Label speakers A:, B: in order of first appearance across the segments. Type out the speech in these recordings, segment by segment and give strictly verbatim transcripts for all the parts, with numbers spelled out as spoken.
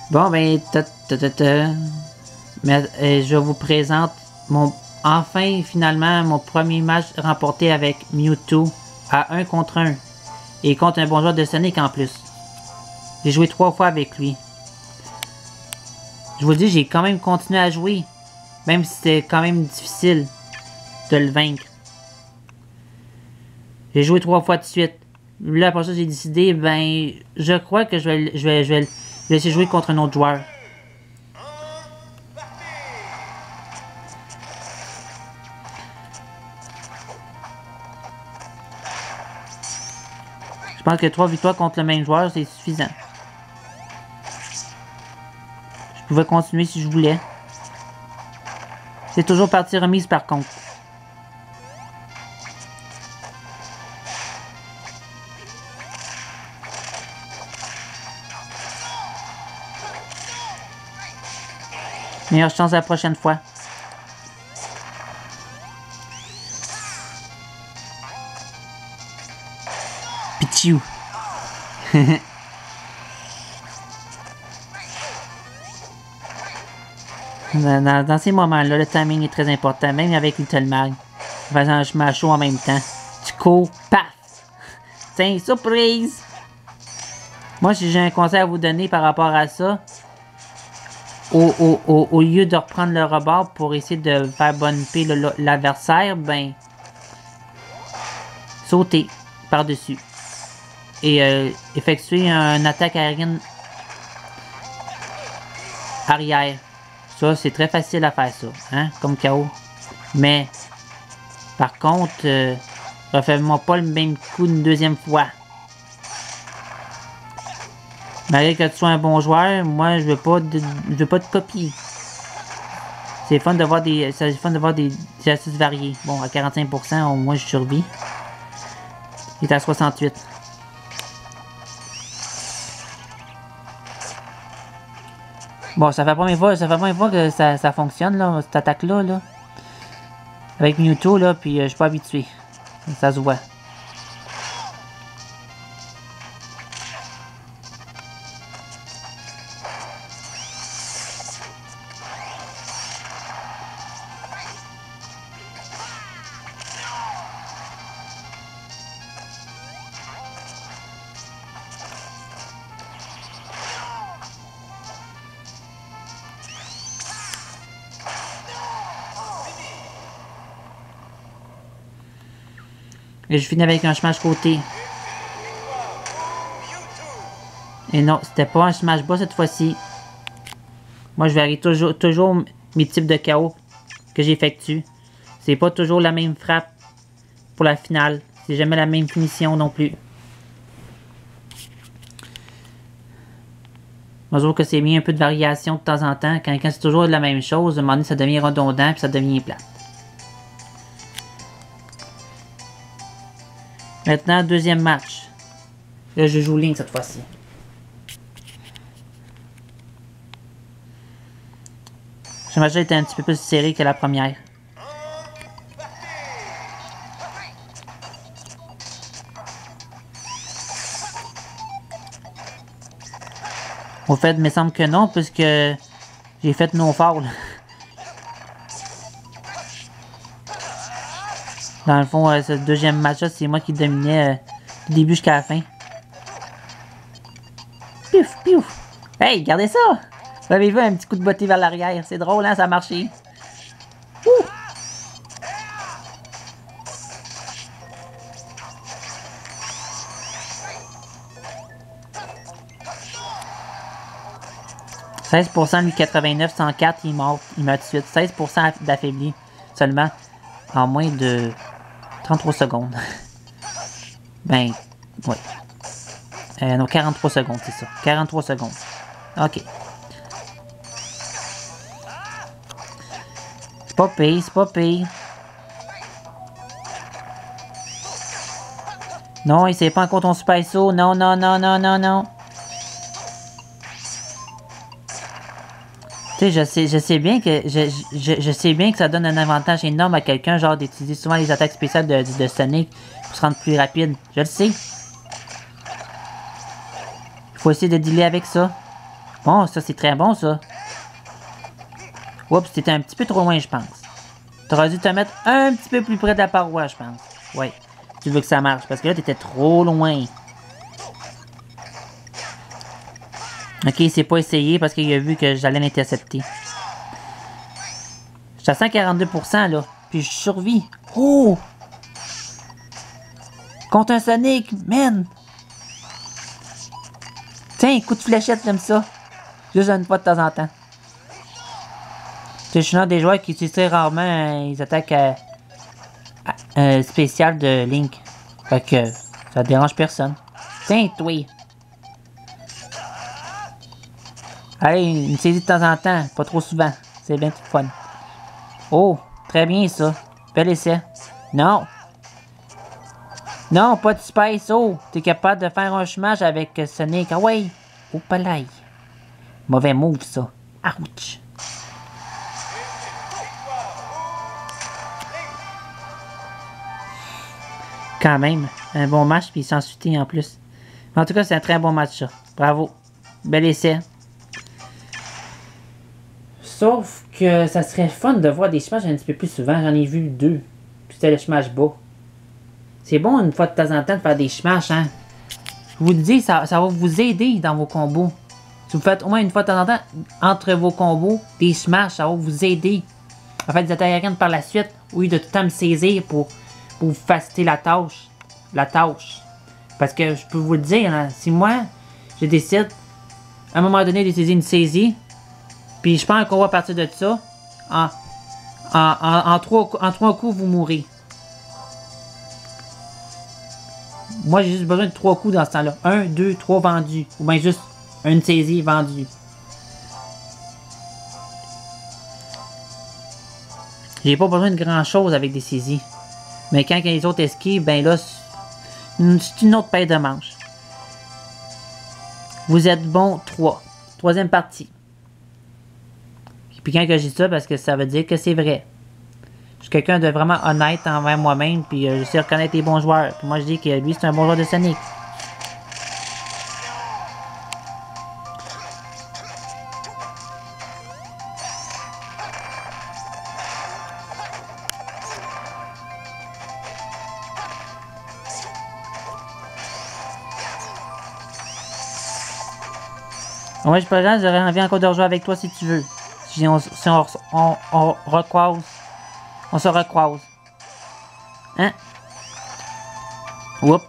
A: Bon, ben, ta, ta, ta, ta. Mais, euh, je vous présente mon, enfin, finalement, mon premier match remporté avec Mewtwo à un contre un. Et contre un bon joueur de Sonic en plus. J'ai joué trois fois avec lui. Je vous le dis, j'ai quand même continué à jouer. Même si c'était quand même difficile de le vaincre. J'ai joué trois fois de suite. Là, après ça, j'ai décidé, ben, je crois que je vais, je vais, je vais le laisser jouer contre un autre joueur. Je pense que trois victoires contre le même joueur, c'est suffisant. Je pouvais continuer si je voulais. C'est toujours partie remise par contre. Meilleure chance la prochaine fois. Pichou. dans, dans, dans ces moments-là, le timing est très important, même avec Little Mag. En faisant un chemin chaud en même temps. Tu cours, paf! Tiens, surprise! Moi, si j'ai un conseil à vous donner par rapport à ça, au, au, au, au lieu de reprendre le rebord pour essayer de faire bumper l'adversaire, ben, sauter par-dessus. Et euh, effectuer une attaque aérienne arrière. Ça, c'est très facile à faire ça, hein, comme K O. Mais, par contre, euh, refais-moi pas le même coup une deuxième fois. Malgré que tu sois un bon joueur, moi, je veux pas de, je veux pas de copie. C'est fun de voir des, c'est fun de voir des, des astuces variées. Bon, à quarante-cinq pour cent, au moins, je survis. Il est à soixante-huit. Bon, ça fait la première fois, ça fait la première fois que ça, ça fonctionne, là, cette attaque-là, là. Avec Mewtwo, là, puis euh, je suis pas habitué. Ça se voit. Et je finis avec un smash côté. Et non, c'était pas un smash bas cette fois-ci. Moi, je varie toujours, toujours mes types de K O que j'effectue. C'est pas toujours la même frappe pour la finale. C'est jamais la même finition non plus. Moi, je trouve que c'est bien un peu de variation de temps en temps. Quand, quand c'est toujours la même chose, à un moment donné, ça devient redondant puis ça devient plate. Maintenant, deuxième match. Là, je joue Link cette fois-ci. Ce match-là était un petit peu plus serré que la première. Au fait, il me semble que non, puisque j'ai fait no foul. Dans le fond, euh, ce deuxième match-là, c'est moi qui dominais euh, du début jusqu'à la fin. Piouf, piouf! Hey, regardez ça! Vous avez vu un petit coup de botter vers l'arrière? C'est drôle, hein? Ça a marché. Ouh! seize pour cent, lui, quatre-vingt-neuf, cent quatre, il est mort. Il meurt tout de suite. seize pour cent d'affaibli seulement en moins de trente-trois secondes. Ben, oui. Euh, non, quarante-trois secondes, c'est ça. quarante-trois secondes. Ok. C'est pas pire, c'est pas pire. Non, il sait pas encore ton super saut. Non, non, non, non, non, non. Tu sais, je sais, je sais bien que je, je, je sais bien que ça donne un avantage énorme à quelqu'un, genre d'utiliser souvent les attaques spéciales de, de, de Sonic pour se rendre plus rapide. Je le sais. Il faut essayer de dealer avec ça. Bon, ça, c'est très bon, ça. Oups, t'étais un petit peu trop loin, je pense. T'aurais dû te mettre un petit peu plus près de la paroi, je pense. Oui, tu veux que ça marche, parce que là, t'étais trop loin. Ok, il s'est pas essayé parce qu'il a vu que j'allais l'intercepter. Je suis à cent quarante-deux pour cent, là. Puis je survis. Oh! Contre un Sonic, man! Tiens, coup de fléchette, j'aime ça. Juste une fois de temps en temps. Je suis l'un des joueurs qui utilisent très rarement euh, les attaques euh, euh, spéciales de Link. Fait que ça dérange personne. Tiens, toi! Allez, une saisie de temps en temps, pas trop souvent. C'est bien tout fun. Oh, très bien ça. Bel essai. Non! Non, pas de space. Oh, t'es capable de faire un chemin avec Sonic. Ah ouais! Oh, palais. Mauvais move, ça. Ouch! Quand même, un bon match, puis sans suiter en plus. En tout cas, c'est un très bon match, ça. Bravo. Bel essai. Sauf que ça serait fun de voir des smash un petit peu plus souvent. J'en ai vu deux. Puis c'était le smash bas. C'est bon une fois de temps en temps de faire des smash, hein. Je vous le dis, ça, ça va vous aider dans vos combos. Si vous faites au moins une fois de temps en temps entre vos combos, des smash, ça va vous aider à faire des attaques aériennes par la suite, au lieu de tout le temps me saisir pour, pour vous faciliter la tâche. La tâche. Parce que je peux vous le dire, hein, si moi, je décide à un moment donné d'utiliser une saisie, puis je pense qu'on va partir de ça, en, en, en, en, trois, en trois coups, vous mourrez. Moi, j'ai juste besoin de trois coups dans ce temps-là. Un, deux, trois vendus. Ou bien juste une saisie vendue. J'ai pas besoin de grand-chose avec des saisies. Mais quand les autres esquivent, ben là, c'est une autre paire de manches. Vous êtes bon trois. Troisième partie. Puis quand que je dis ça, parce que ça veut dire que c'est vrai. Je suis quelqu'un de vraiment honnête envers moi-même, puis euh, je sais reconnaître les bons joueurs. Puis moi, je dis que lui, c'est un bon joueur de Sonic. Ouais, je peux j'aurais envie encore de rejouer avec toi si tu veux. Si on, si on, on, on recroise. On se recroise. Hein? Oups.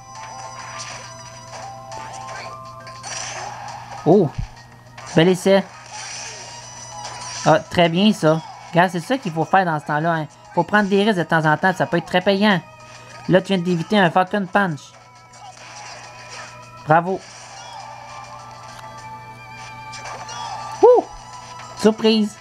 A: Oh! Bel essai. Ah, très bien ça. Regarde, c'est ça qu'il faut faire dans ce temps-là. Hein. Faut prendre des risques de temps en temps, ça peut être très payant. Là, tu viens d'éviter un Falcon Punch. Bravo. Ouh! Surprise!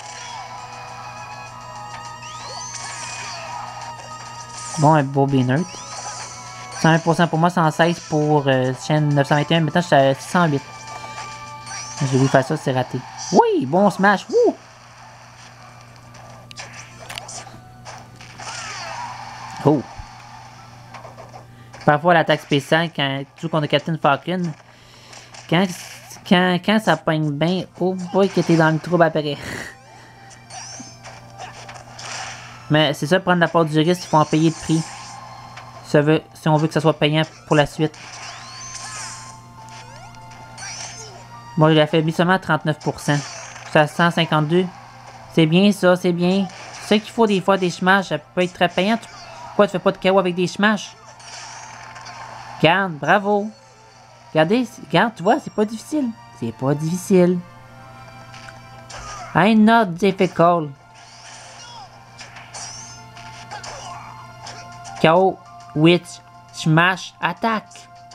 A: Bon, un beau B-Nerd. cent un pour cent pour moi, cent seize pour euh, chaîne neuf cent vingt et un. Maintenant, je suis à six cent huit. J'ai voulu faire ça, c'est raté. Oui, bon smash. Wouh! Oh! Parfois, l'attaque spéciale, quand tu joues contre Captain Falcon, quand, quand, quand ça pogne bien, oh boy, que t'es dans le trouble après. Mais c'est ça, prendre la part du risque, il faut en payer le prix. Si on veut, si on veut que ça soit payant pour la suite. Bon, il a affaibli seulement à trente-neuf pour cent. C'est à cent cinquante-deux. C'est bien ça, c'est bien. C'est ça qu'il faut des fois des smash, ça peut être très payant. Pourquoi tu fais pas de K O avec des smash? Regarde, bravo. Regardez, regarde, tu vois, c'est pas difficile. C'est pas difficile. I'm not difficult. K O with smash attack.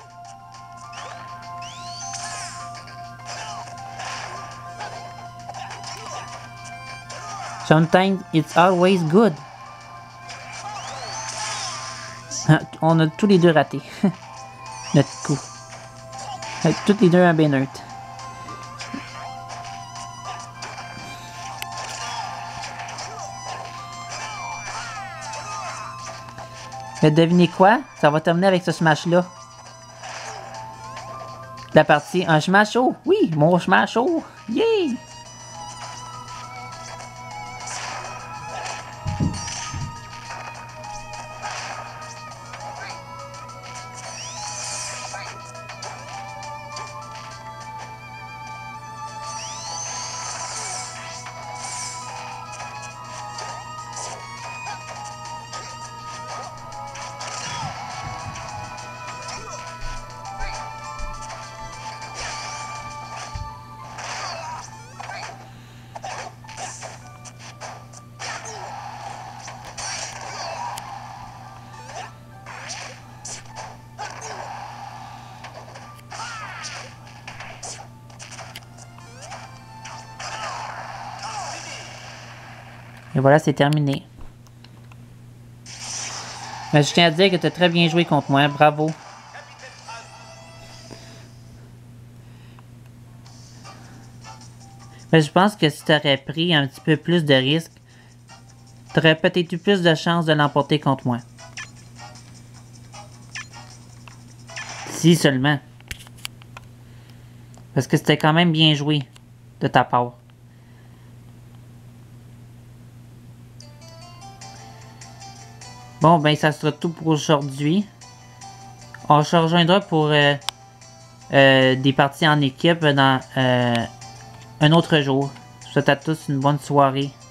A: Sometimes it's always good. On a tous les deux raté. Notre coup. Tous les deux un B-Nerd. Mais devinez quoi? Ça va terminer avec ce smash-là. La partie un chemin chaud. Oui, mon chemin chaud. Yay! Et voilà, c'est terminé. Mais je tiens à dire que tu as très bien joué contre moi. Bravo. Mais je pense que si tu aurais pris un petit peu plus de risques, tu aurais peut-être eu plus de chances de l'emporter contre moi. Si seulement. Parce que c'était quand même bien joué de ta part. Bon, ben ça sera tout pour aujourd'hui. On se rejoindra pour euh, euh, des parties en équipe dans euh, un autre jour. Je vous souhaite à tous une bonne soirée.